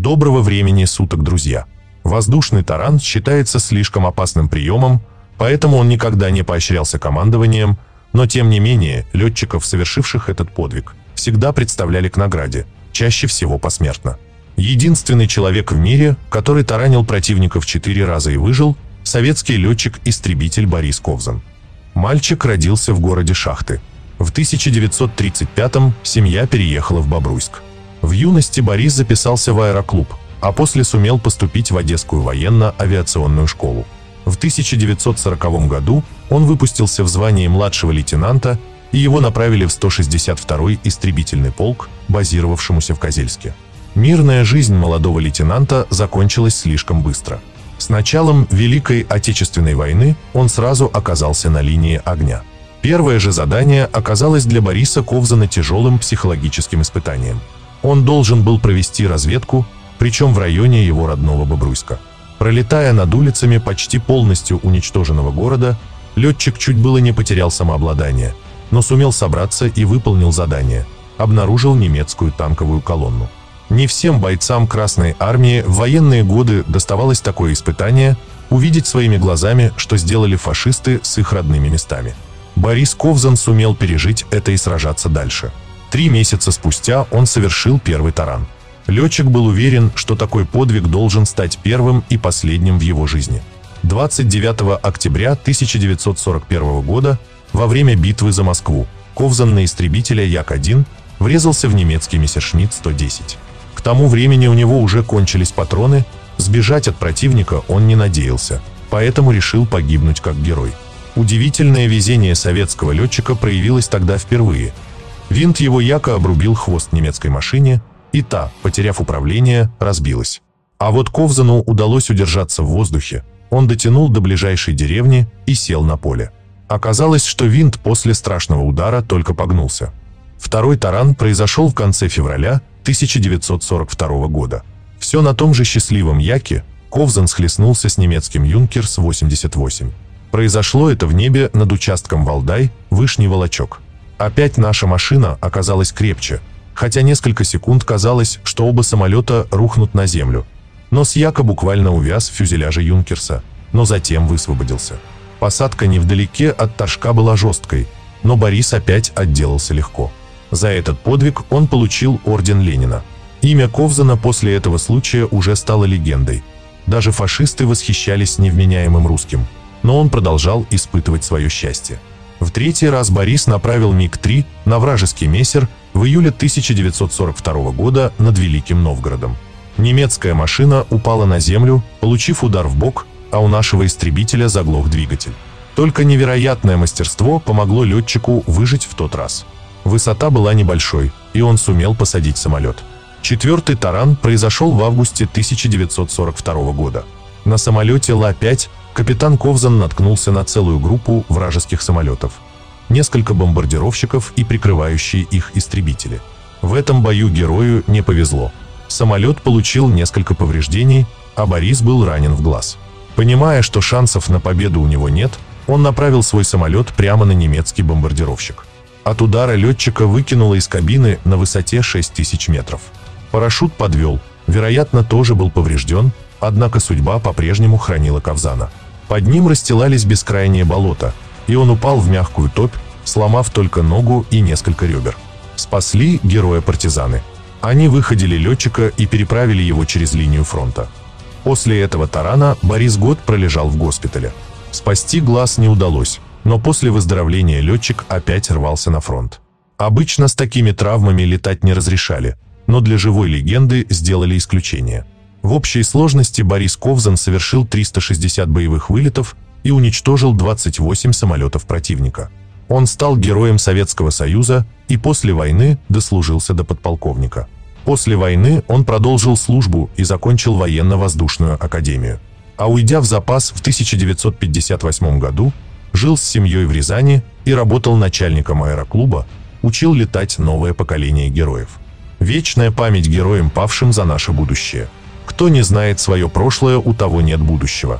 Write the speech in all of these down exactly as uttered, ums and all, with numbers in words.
Доброго времени суток, друзья! Воздушный таран считается слишком опасным приемом, поэтому он никогда не поощрялся командованием, но тем не менее летчиков, совершивших этот подвиг, всегда представляли к награде, чаще всего посмертно. Единственный человек в мире, который таранил противников четыре раза и выжил, советский летчик-истребитель Борис Ковзан. Мальчик родился в городе Шахты. В тысяча девятьсот тридцать пятом семья переехала в Бобруйск. В юности Борис записался в аэроклуб, а после сумел поступить в Одесскую военно-авиационную школу. В тысяча девятьсот сороковом году он выпустился в звании младшего лейтенанта, и его направили в сто шестьдесят второй истребительный полк, базировавшемуся в Козельске. Мирная жизнь молодого лейтенанта закончилась слишком быстро. С началом Великой Отечественной войны он сразу оказался на линии огня. Первое же задание оказалось для Бориса Ковзана тяжелым психологическим испытанием. Он должен был провести разведку, причем в районе его родного Бобруйска. Пролетая над улицами почти полностью уничтоженного города, летчик чуть было не потерял самообладание, но сумел собраться и выполнил задание. Обнаружил немецкую танковую колонну. Не всем бойцам Красной Армии в военные годы доставалось такое испытание – увидеть своими глазами, что сделали фашисты с их родными местами. Борис Ковзан сумел пережить это и сражаться дальше. Три месяца спустя он совершил первый таран. Летчик был уверен, что такой подвиг должен стать первым и последним в его жизни. двадцать девятого октября тысяча девятьсот сорок первого года, во время битвы за Москву, Ковзан на истребителя Як один врезался в немецкий Мессершмитт сто десять. К тому времени у него уже кончились патроны, сбежать от противника он не надеялся, поэтому решил погибнуть как герой. Удивительное везение советского летчика проявилось тогда впервые. Винт его Яка обрубил хвост немецкой машине, и та, потеряв управление, разбилась. А вот Ковзану удалось удержаться в воздухе, он дотянул до ближайшей деревни и сел на поле. Оказалось, что винт после страшного удара только погнулся. Второй таран произошел в конце февраля тысяча девятьсот сорок второго года. Все на том же счастливом Яке Ковзан схлестнулся с немецким Юнкерс восемьдесят восемь. Произошло это в небе над участком Валдай-Вышний Волочок. Опять наша машина оказалась крепче, хотя несколько секунд казалось, что оба самолета рухнут на землю. Нос Яка буквально увяз в фюзеляже Юнкерса, но затем высвободился. Посадка невдалеке от Торжка была жесткой, но Борис опять отделался легко. За этот подвиг он получил орден Ленина. Имя Ковзана после этого случая уже стало легендой. Даже фашисты восхищались невменяемым русским, но он продолжал испытывать свое счастье. В третий раз Борис направил Миг три на вражеский мессер в июле тысяча девятьсот сорок второго года над Великим Новгородом. Немецкая машина упала на землю, получив удар в бок, а у нашего истребителя заглох двигатель. Только невероятное мастерство помогло летчику выжить в тот раз. Высота была небольшой, и он сумел посадить самолет. Четвертый таран произошел в августе тысяча девятьсот сорок второго года. На самолете Ла пять капитан Ковзан наткнулся на целую группу вражеских самолетов. Несколько бомбардировщиков и прикрывающие их истребители. В этом бою герою не повезло. Самолет получил несколько повреждений, а Борис был ранен в глаз. Понимая, что шансов на победу у него нет, он направил свой самолет прямо на немецкий бомбардировщик. От удара летчика выкинуло из кабины на высоте шесть тысяч метров. Парашют подвел, вероятно, тоже был поврежден, однако судьба по-прежнему хранила Ковзана. Под ним расстилались бескрайние болота, и он упал в мягкую топь, сломав только ногу и несколько ребер. Спасли героя партизаны. Они выходили летчика и переправили его через линию фронта. После этого тарана Борис год пролежал в госпитале. Спасти глаз не удалось, но после выздоровления летчик опять рвался на фронт. Обычно с такими травмами летать не разрешали, но для живой легенды сделали исключение. В общей сложности Борис Ковзан совершил триста шестьдесят боевых вылетов и уничтожил двадцать восемь самолетов противника. Он стал героем Советского Союза и после войны дослужился до подполковника. После войны он продолжил службу и закончил военно-воздушную академию. А уйдя в запас в тысяча девятьсот пятьдесят восьмом году, жил с семьей в Рязани и работал начальником аэроклуба, учил летать новое поколение героев. Вечная память героям, павшим за наше будущее. Кто не знает свое прошлое, у того нет будущего.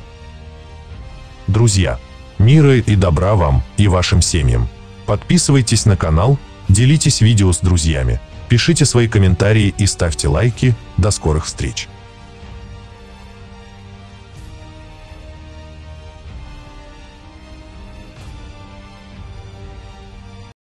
Друзья, мира и добра вам и вашим семьям. Подписывайтесь на канал, делитесь видео с друзьями, пишите свои комментарии и ставьте лайки. До скорых встреч!